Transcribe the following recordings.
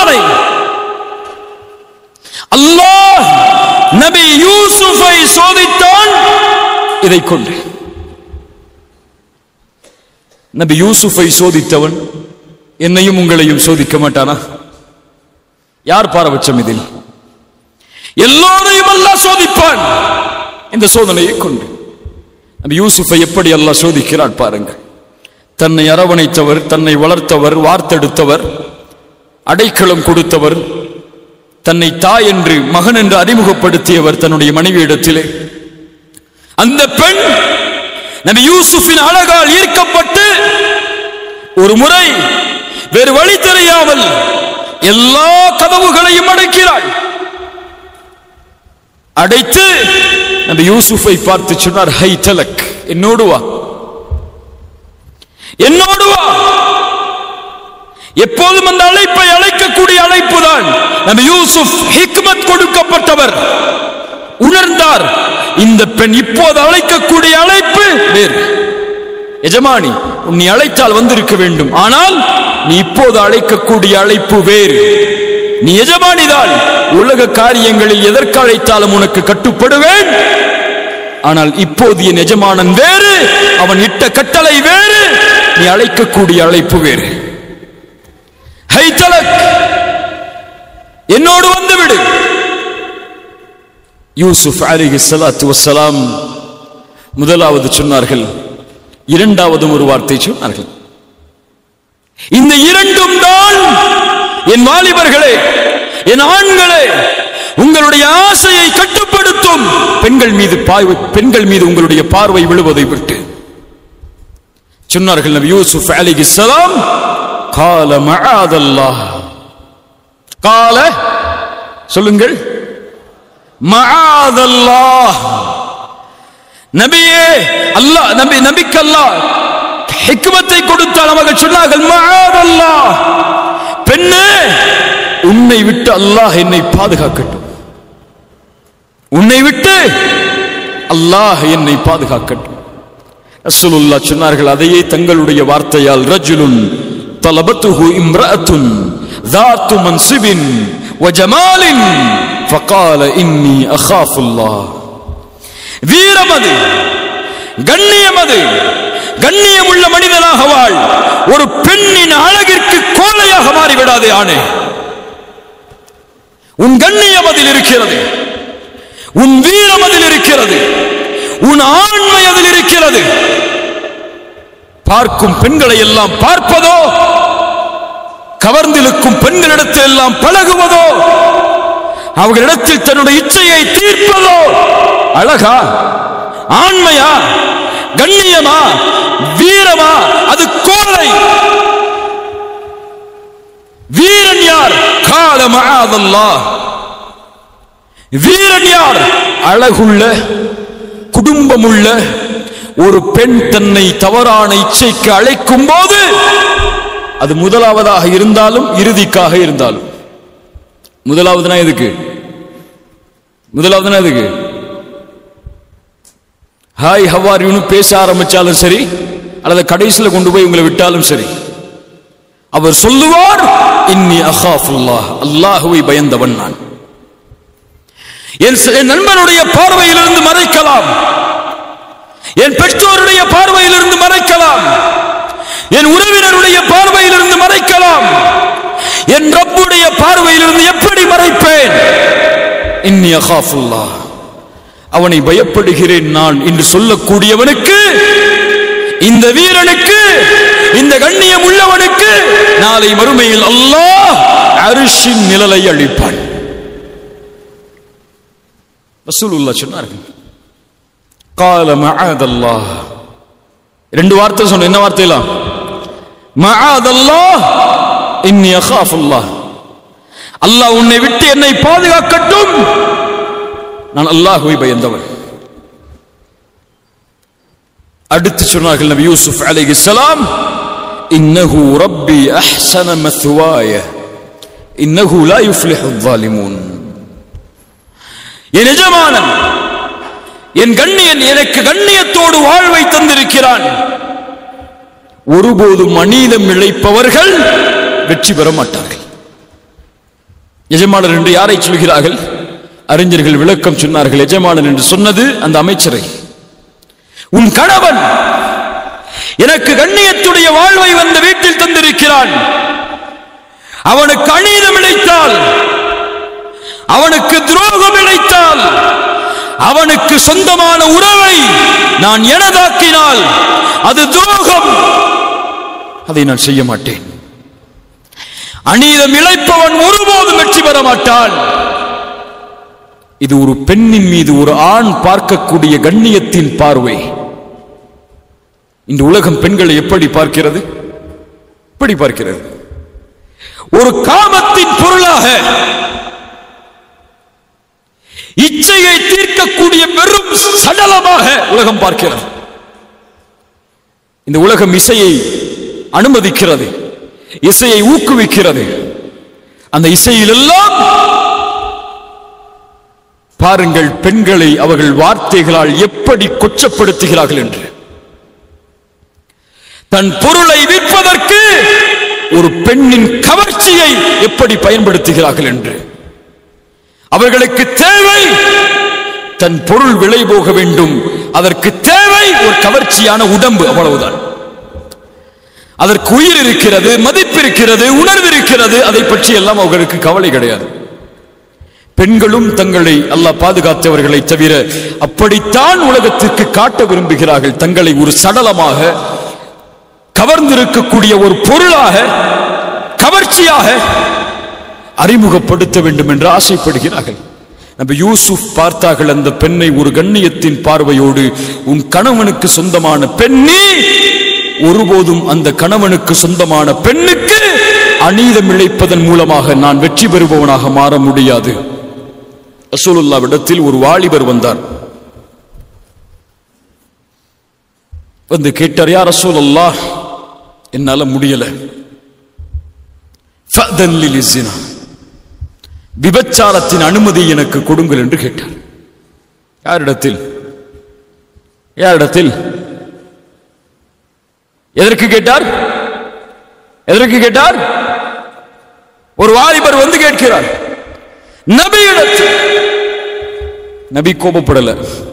சோதனை. அல்லாஹ் நபி யூசுஃபை சோதித்தான் இதை கொண்டு. நபி யூசுஃபை சோதித்தவன் என்னையும் உங்களையும் சோதிக்க மாட்டானா? யார் பாரபட்சம் இதில்? எல்லோரையும் அல்லாஹ் சோதிப்பான் இந்த சோதனையை கொண்டு. நபி யூசுஃபை எப்படி அல்லாஹ் சோதிக்கிறான் பாருங்கள். தன்னை அரவணைத்தவர், தன்னை வளர்த்தவர், வார்த்தெடுத்தவர், அடைக்கலம் கொடுத்தவர், தன்னை தாய் என்று மகன் என்று அறிமுகப்படுத்தியவர் தன்னுடைய மனைவியிடத்திலே. அந்த பெண் நபி யூசுஃபின் அழகால் ஈர்க்கப்பட்டு ஒரு முறை வேறு வழி தெரியாமல் எல்லா கதவுகளையும் அடைக்கிறாள். அடைத்து நபி யூசுஃபை பார்த்து சொன்னார், ஹை தலக், என்னோடு வா, என்னோடு வா. எப்போதும் அந்த அழைப்பை அழைக்கக்கூடிய அழைப்பு தான். நபி யூசுப் ஹிக்மத் கொடுக்கப்பட்டவர், உணர்ந்தார் இந்த பெண் இப்போது அழைக்கக்கூடிய அழைப்பு வேறு. எஜமானி, நீ அழைத்தால் வந்திருக்க வேண்டும், ஆனால் நீ இப்போது அழைக்கக்கூடிய அழைப்பு வேறு. நீ எஜமானிதான், உலக காரியங்களில் எதற்கு அழைத்தாலும் உனக்கு கட்டுப்படுவேன். ஆனால் இப்போது என் எஜமானன் வேறு, அவன் இட்ட கட்டளை வேறு, நீ அழைக்கக்கூடிய அழைப்பு வேறு. ஹை தலக், என்னோடு வந்துவிடு. யூசுப் அலைஹிஸ்ஸலாத்து வஸ்ஸலாம் முதலாவது சொன்னார்கள், இரண்டாவது ஒரு வார்த்தை சொன்னார்கள். இந்த இரண்டும் தான் என் வாலிபர்களே, என் ஆண்களே, உங்களுடைய ஆசையை கட்டுப்படுத்தும். பெண்கள் மீது உங்களுடைய பார்வை விழுவதை விட்டு சொன்னார்கள் நபி யூசுப் அலைஹிஸ்ஸலாம், கால மஆதல்லாஹ். கால சொல்லுங்கள், மஆதல்லாஹ். நபியே, அல்லாஹ் நபிக்கு அல்லாஹ் ஹிக்மத்தை கொடுத்தால் அவர்கள் சொன்னார்கள், மஆதல்லாஹ், பெண்ணே, உன்னை விட்டு அல்லாஹ் என்னை பாதுகாக்கட்டும், உன்னை விட்டு அல்லாஹ் என்னை பாதுகாக்கட்டும். ரசூலுல்லாஹ் சொன்னார்கள், அதையே தங்களுடைய வார்த்தையால், ரஜுலுன் தலபத்துஹு இம்ரஅத்துன் ذات منصب وجمال فقال إني أخاف الله. வீரமது, கண்ணியமது, கண்ணியமுள்ள மனிதனாக வாழ். ஒரு பெண்ணின் அழகிற்கு கோலையாக மாறிவிடாதே ஆணே. உன் கண்ணியம் அதில் இருக்கிறது, உன் வீரம் அதில் இருக்கிறது, உன் ஆண்மை அதில் இருக்கிறது. பார்க்கும் பெண்களை எல்லாம் பார்ப்பதோ, கவர்ந்திருக்கும் பெண்களிடத்தில் எல்லாம் பழகுவதோ, அவர்களிடத்தில் தன்னுடைய இச்சையை தீர்ப்பதோ அழகா, ஆண்மையா, கண்ணியமா, வீரமா? அது கோலை. வீரன் யார்? கால மஆதல்லாஹ். வீரன் யார்? அழகுள்ள, குடும்பமுள்ள ஒரு பெண் தன்னை தவறான இச்சைக்கு அழைக்கும் போது, அது முதலாவதாக இருந்தாலும் இறுதிக்காக இருந்தாலும். முதலாவதுனா எதுக்கு? முதலாவதுனா எதுக்கு? ஹாய் ஹவ் ஆர் யூன்னு பேச ஆரம்பிச்சாலும் சரி, அல்லது கடைசியில் கொண்டு போய் உங்களை விட்டாலும் சரி, அவர் சொல்லுவார், இன்னி அகாஃபுல்லாஹ், அல்லாஹுவை பயந்தவன் நான். என் நண்பனுடைய பார்வையிலிருந்து மறைக்கலாம், என் பெற்றோருடைய பார்வையிலிருந்து மறைக்கலாம், என் உறவினருடைய பார்வையிலிருந்து மறைக்கலாம், என் ரப்புடைய பார்வையிலிருந்து எப்படி மறைப்பேன்? இன்னி அகாஃபுல்லாஹ், அவனை பயப்படுகிறேன் நான் என்று சொல்லக்கூடியவனுக்கு, இந்த வீரனுக்கு, இந்த கண்ணியம் உள்ளவனுக்கு நாளை மறுமையில் அல்லாஹ் அர்ஷின் நிழலை அளிப்பான். ரசூலுல்லாஹ் சொன்னார்கள், கால மஆதல்லாஹ். ரெண்டு வார்த்தை சொன்ன, என்ன வார்த்தைலாம்? மஆதல்லாஹ், இன்னி அகாஃபுல்லாஹ். அல்லாஹ் உன்னை விட்டு என்னை பாதுகாக்கட்டும், நான் அல்லாஹ்வை பயந்தவன். அடுத்து சொன்னார்கள் நபி யூசுப் அலைஹிஸ்ஸலாம், இன்னஹு ரப்பி அஹ்ஸன மத்வாய இன்னஹு லா யுஃப்லிஹு ظالمون. என் எஜமானன், என் கண்ணியன் எனக்கு கண்ணியத்தோடு வாழ்வை தந்திருக்கிறான். ஒருபோதும் அநீதம் இழைப்பவர்கள் வெற்றி பெற மாட்டார்கள். எஜமானர் என்று யாரை சொல்கிறார்கள்? அறிஞர்கள் விளக்கம் சொன்னார்கள். எஜமானர் என்று சொன்னது அந்த அமைச்சரை. உன் கணவன் எனக்கு கண்ணியத்துடைய வாழ்வை வந்த வீட்டில் தந்திருக்கிறான். அவனுக்கு அநீதம் இழைத்தால், அவனுக்கு துரோகம் இழைத்தால், அவனுக்கு சொந்தமான உறவை நான் எனதாக்கினால் அது துரோகம். அதை நான் செய்ய மாட்டேன். அநீதம் இழைப்பவன் ஒருபோதும் வெற்றி பெற மாட்டான். இது ஒரு பெண்ணின் மீது ஒரு ஆண் பார்க்கக்கூடிய கண்ணியத்தின் பார்வை. இந்த உலகம் பெண்களை எப்படி பார்க்கிறது? எப்படி பார்க்கிறது? ஒரு காமத்தின் பொருளாக, இச்சையை தீர்க்கக்கூடிய வெறும் சடலமாக உலகம் பார்க்கிறது. இந்த உலகம் இசையை அனுமதிக்கிறது, இசையை ஊக்குவிக்கிறது. அந்த இசையிலெல்லாம் பாருங்கள் பெண்களை அவர்கள் வார்த்தைகளால் எப்படி கொச்சப்படுத்துகிறார்கள் என்று. தன் பொருளை விற்பதற்கு ஒரு பெண்ணின் கவர்ச்சியை எப்படி பயன்படுத்துகிறார்கள் என்று. அவர்களுக்கு தேவை தன் பொருள் விலை போக வேண்டும், அதற்கு தேவை ஒரு கவர்ச்சியான உடம்பு, அவ்வளவுதான். அதற்கு உயிர் இருக்கிறது, மதிப்பு இருக்கிறது, உணர்வு இருக்கிறது, அதை பற்றி எல்லாம் அவர்களுக்கு கவலை கிடையாது. பெண்களும் தங்களை அல்லாஹ் பாதுகாத்தவர்களை தவிர அப்படித்தான் உலகத்திற்கு காட்ட விரும்புகிறார்கள். தங்களை ஒரு சடலமாக, கவர்ந்திருக்கக்கூடிய ஒரு பொருளாக, கவர்ச்சியாக அறிமுகப்படுத்த வேண்டும் என்று ஆசைப்படுகிறார்கள். நபி யூசுப் பார்த்தார்கள் அந்த பெண்ணை ஒரு கண்ணியத்தின் பார்வையோடு. உன் கணவனுக்கு சொந்தமான பெண்ணே, ஒருபோதும் அந்த கணவனுக்கு சொந்தமான பெண்ணுக்கு அநீதம் இழைப்பதன் மூலமாக நான் வெற்றி பெறுபவனாக மாற முடியாது. ரசூலுல்லாஹ்விடத்தில் ஒரு வாலிபர் வந்தார். வந்து கேட்டார், யா ரசூலல்லாஹ், என்னால முடியல, ஃபஅதன் லில்ஸினா, விபச்சாரத்தின் அனுமதி எனக்கு கொடுங்கள் என்று கேட்டார். யாரிடத்தில்? யாரிடத்தில்? எதற்கு கேட்டார்? எதற்கு கேட்டார்? ஒரு வாலிபர் வந்து கேட்கிறார் நபியிடத்தில். நபி கோபப்படல,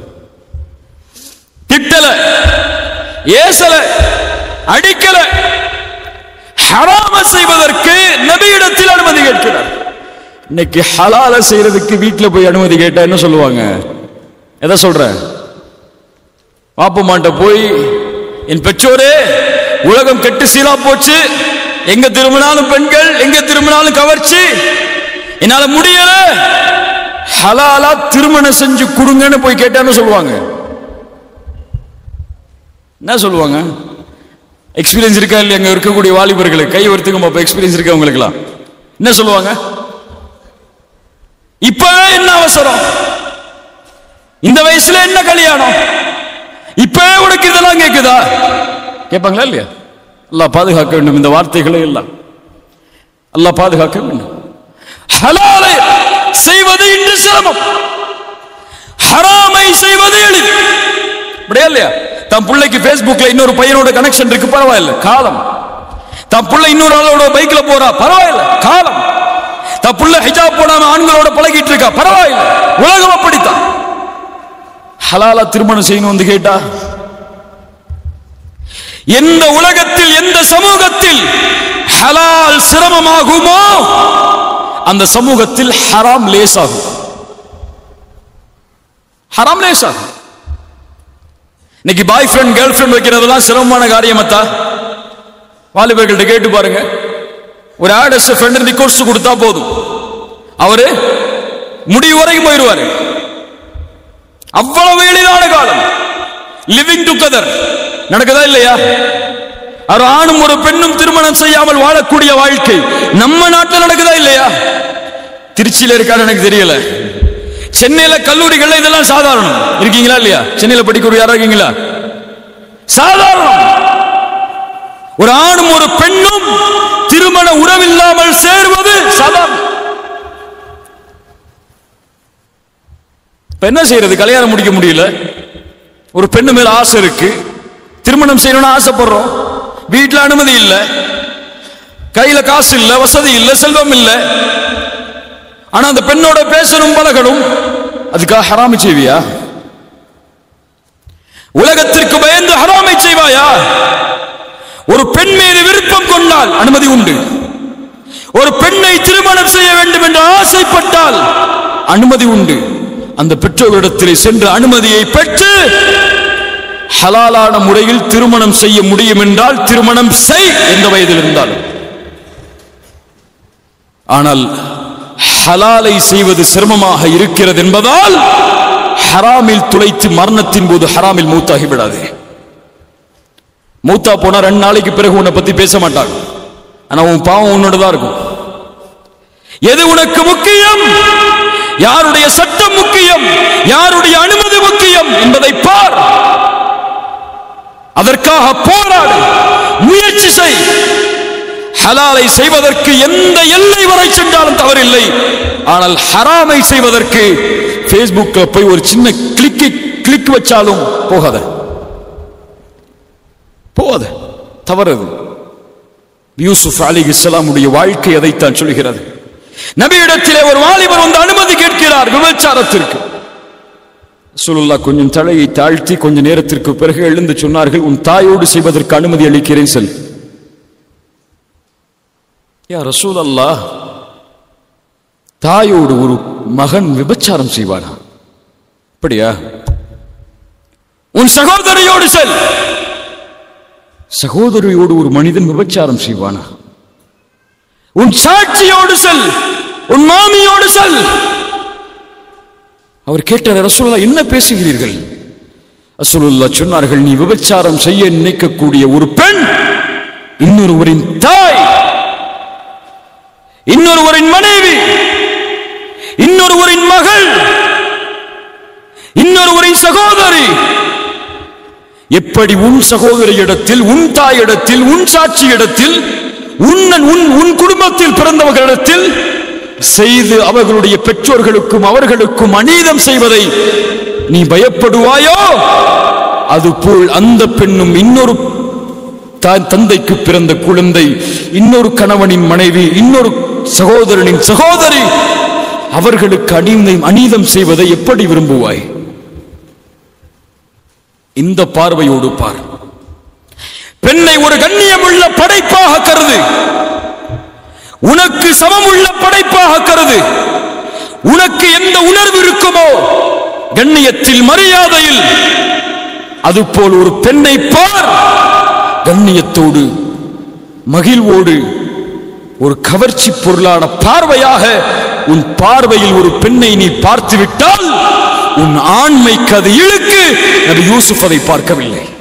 திட்டல, ஏசல, அடிக்கல. ஹராம செய்வதற்கு நபியிடத்தில் அனுமதி கேட்கிறார். இன்னைக்கு ஹலால செய்யறதுக்கு வீட்டுல போய் அனுமதி கேட்டா என்ன சொல்லுவாங்க? எதை சொல்ற? பாப்பமாட்ட போய், என் பெற்றோரே, உலகம் கெட்டு சீலா போச்சு, எங்க திரும்பினாலும் பெண்கள், எங்க திரும்பினாலும் கவர்ச்சி, என்னால முடியல, ஹலாலா திருமணம் செஞ்சு கொடுங்கன்னு போய் கேட்டான்னு சொல்லுவாங்க. என்ன சொல்லுவாங்க? எக்ஸ்பீரியன்ஸ் இருக்கா இல்லையா? அங்க இருக்கக்கூடிய வாலிபர்களுக்கு கை ஒருத்துக்கும் அப்ப எக்ஸ்பீரியன்ஸ் இருக்கா உங்களுக்குலாம்? என்ன சொல்லுவாங்க? இப்பவே என்ன அவசரம்? இந்த வயசுல என்ன கல்யாணம்? இப்பவே உனக்கு இதெல்லாம் கேக்குதா? கேட்பாங்களா இல்லையா? அல்லாஹ் பாதுகாக்க வேண்டும் இந்த வார்த்தைகளை எல்லாம். அல்லாஹ் பாதுகாக்க வேண்டும். ஹலாலை செய்வது இன்று சிரமம், ஹராமை செய்வது எளிது. அப்படியே இல்லையா? தன் பிள்ளைக்கு பேஸ்புக்ல இன்னொரு பையனோட கனெக்ஷன் இருக்கு, பரவாயில்ல, காலம். தன் பிள்ளை இன்னொரு ஆளோட பைக்ல போறா, பரவாயில்ல, காலம். தன் பிள்ளை ஹிஜாப் போடாம ஆண்களோட பழகிட்டு இருக்கா, பரவாயில்ல, உலகம் அப்படித்தான். ஹலாலா திருமணம் செய்யணும் வந்து கேட்டா, எந்த உலகத்தில், எந்த சமூகத்தில் ஹலால் சிரமமாகுமோ அந்த சமூகத்தில் ஹராம் லேசாகும். ஹராம் லேசாகும். இன்னைக்கு பாய் ஃப்ரெண்ட், கேர்ள் ஃப்ரெண்ட் வைக்கிறதெல்லாம் சிரமமான காரியமத்தா? வாலிபர்கள்ட்ட கேட்டு பாருங்க. ஒரு ஆடஸ் ஃப்ரெண்ட் ரிக்வெஸ்ட் கொடுத்தா போதும், அவரு முடிவு வரைக்கும் போயிடுவாரு. அவ்வளவு எளிதான காலம். லிவிங் டுகெதர் நடக்குதா இல்லையா? ஒரு ஆணும் ஒரு பெண்ணும் திருமணம் செய்யாமல் வாழக்கூடிய வாழ்க்கை நம்ம நாட்டில் நடக்குதா இல்லையா? திருச்சியில இருக்கான்னு எனக்கு தெரியல. சென்னையில கல்லூரிகள் இதெல்லாம் சாதாரணம். இருக்கீங்களா இல்லையா? சென்னையில படிக்கிற யாரா இருக்கீங்களா? சாதாரணம். ஒரு ஆணும் ஒரு பெண்ணும் திருமண உறவில்லாமல் சேர்வது சாதாரணம். என்ன செய்யறது? கல்யாணம் முடிக்க முடியல. ஒரு பெண்ணு மேல ஆசை இருக்கு, திருமணம் செய்யணும்னு ஆசைப்படுறோம். வீட்டுல அனுமதி இல்ல, கையில காசு இல்ல, வசதி இல்ல, செல்வம் இல்ல. ஆனா அந்த பெண்ணோட பேசணும் பழகணும், அதுக்காக ஹராமை செய்வியா? உலகத்திற்கு பயந்து ஹராமை செய்வாயா? ஒரு பெண் மீது விருப்பம் கொண்டால் அனுமதி உண்டு. ஒரு பெண்ணை திருமணம் செய்ய வேண்டும் என்று ஆசைப்பட்டால் அனுமதி உண்டு. அந்த பெற்றோரிடத்திலே சென்று அனுமதியை பெற்று ஹலாலான முறையில் திருமணம் செய்ய முடியும் என்றால் திருமணம் செய், எந்த வயதில் இருந்தாலும். ஆனால் ஹலாலை செய்வது சிரமமாக இருக்கிறது என்பதால் ஹராமில் துளைத்து மரணத்தின் போது ஹராமில் மூத்தாகி விடாது. மூத்தா போனா 2 நாளைக்கு பிறகு உன்னை பத்தி பேச மாட்டாங்க. ஆனா உன் பாவம் உன்னோடதான் இருக்கும். எது உனக்கு முக்கியம்? யாருடைய சட்டம் முக்கியம்? யாருடைய அனுமதி முக்கியம் என்பதை பார். அதற்காக போராடு, முயற்சி செய். ஹலாலை செய்வதற்கு எந்த எல்லை வரை சென்றாலும் தவறில்லை. ஆனால் ஹராமை செய்வதற்கு பேஸ்புக்ல போய் ஒரு சின்ன கிளிக் வச்சாலும் போகாத, தவறு. யூசுப் அலைஹிஸ்ஸலாமுடைய வாழ்க்கை அதைத்தான் சொல்கிறது. நபியிடத்திலே ஒரு வாலிபர் வந்து அனுமதி கேட்கிறார் விபச்சாரத்திற்கு. ரசூலுல்லாஹ் கொஞ்சம் தலையை தாழ்த்தி கொஞ்ச நேரத்திற்கு பிறகு எழுந்து சொன்னார்கள், உன் தாயோடு செய்வதற்கு அனுமதி அளிக்கிறேன் செல். யா ரசூலல்லாஹ், தாயோடு ஒரு மகன் விபச்சாரம் செய்வானா? அப்படியா? உன் சகோதரியோடு செல். சகோதரியோடு ஒரு மனிதன் விபச்சாரம் செய்வானா? உன் சாட்சியோடு செல், உன் மாமியோடு செல். அவர் கேட்டார், ரசூலுல்லாஹ் என்ன பேசுகிறீர்கள்? ரசூலுல்லாஹ் சொன்னார்கள், நீ விபச்சாரம் செய்ய நினைக்கக்கூடிய ஒரு பெண் இன்னொருவரின் தாய், இன்னொருவரின் மனைவி, இன்னொருவரின் மகள், இன்னொருவரின் சகோதரி. எப்படி உன் சகோதரியிடத்தில், உன் தாயிடத்தில், உன் சாட்சியிடத்தில், உன் குடும்பத்தில் பிறந்தவர்களிடத்தில் செய்து அவர்களுடைய பெற்றோர்களுக்கும் அவர்களுக்கும் அநீதம் செய்வதை நீ பயப்படுவாயோ, அதுபோல் அந்த பெண்ணும் இன்னொரு தந்தைக்கு பிறந்த குழந்தை, இன்னொரு கணவனின் மனைவி, இன்னொரு சகோதரனின் சகோதரி, அவர்களுக்கு அநீதம் செய்வதை எப்படி விரும்புவாய்? இந்த பார்வையோடு பார். பெண்ணை ஒரு கண்ணியமுள்ள படைப்பாக கருது, உனக்கு சமமுள்ள படைப்பாக கருது. உனக்கு எந்த உணர்வு இருக்குமோ கண்ணியத்தில், மரியாதையில், அதுபோல் ஒரு பெண்ணை பார். கண்ணியத்தோடு, மகிழ்வோடு, ஒரு கவர்ச்சி பொருளான பார்வையாக உன் பார்வையில் ஒரு பெண்ணை நீ பார்த்து விட்டால் உன் ஆண்மைக்கு அது இழுக்கு. நபி யூசுப் அதை பார்க்கவில்லை.